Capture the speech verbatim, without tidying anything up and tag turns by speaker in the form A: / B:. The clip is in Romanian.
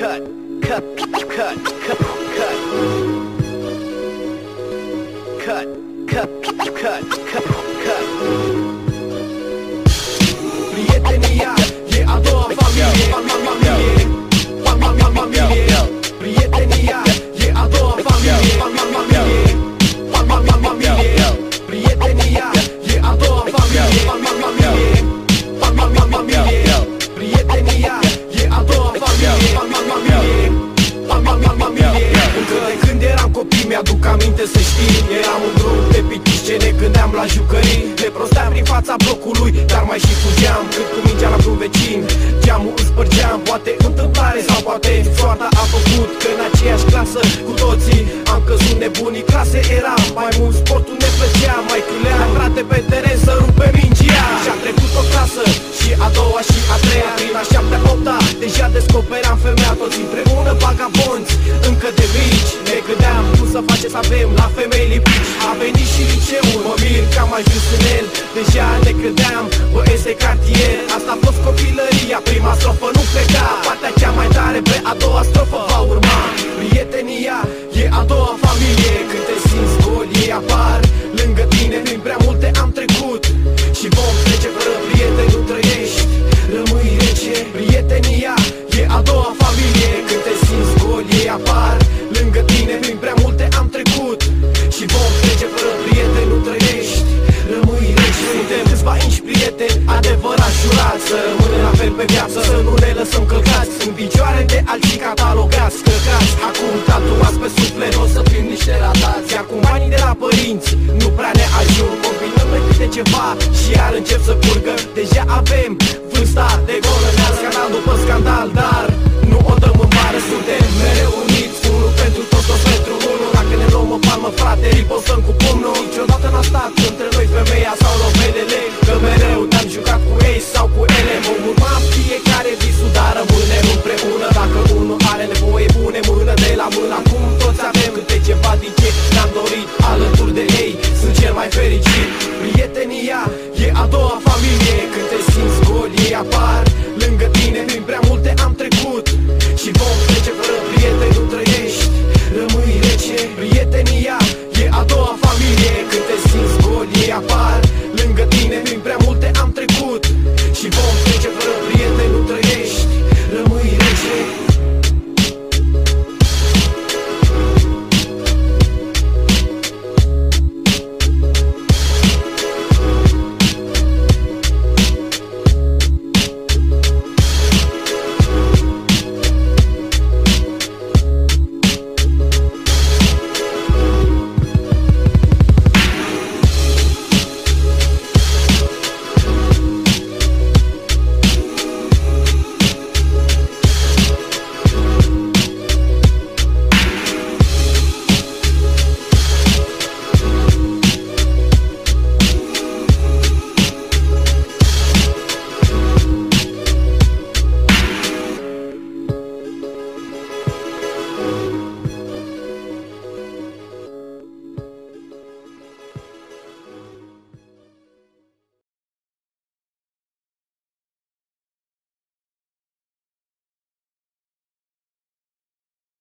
A: cut, cut, cut, cut, cut, cut, cut, cut, cut, cut. Prietenia e a doua familie, familie, familie. Prietenia e a doua familie, familie, familie. Prietenia e a doua familie, familie, familie. Prietenia e a doua familie, familie, familie. Încă de când eram copii mi-aduc aminte să știi. Eram un grup de pitici ce ne gândeam la jucării. Ne prosteam prin fața blocului, dar mai și fugeam. Cât cu mingea la vreun vecin, geamul îl spărgeam. Poate întâmplare sau poate soarta a făcut că în aceeași clasă cu toții am căzut nebunii. Clase era mai mult, sportul ne plăcea. Mai câleam frate pe teren să rupe mingea. Și-am trecut o clasă și a doua și a treia. Prin a șaptea, opta, deja descopeream femeia. Toți împreună vagabonți, încă de mici. Ne gândeam cum să facem să avem la femei lipici. A venit și liceul, mă mir că am ajuns în el. Deja ne credeam băieți de cartier. Asta a fost copilăria, prima strofă nu pleca. Partea cea mai tare pe a doua strofă va urma. Prietenia e a doua familie. Când te simți gol, ei apar lângă tine. Prin prea multe am trecut și vom trece. Fără prieteni nu trăiești, rămâi rece. Prietenia e a doua familie. Când te simți gol, ei apar lângă tine. Prin prea multe am trecut și vom trece. Fără prieteni nu trăiești, rămâi rece. Suntem câțiva inși prieteni, adevărat jurați, să rămânem la fel pe viață, să nu ne lăsăm călcați în picioare de alții catalogați, căcați. Acum tatuați pe suflet, o să fim niște ratați. Acum banii de la părinți nu prea ne ajung. Combinăm noi câte ceva și iar încep să curgă. Deja avem vârsta de gol, scandal după scandal, da.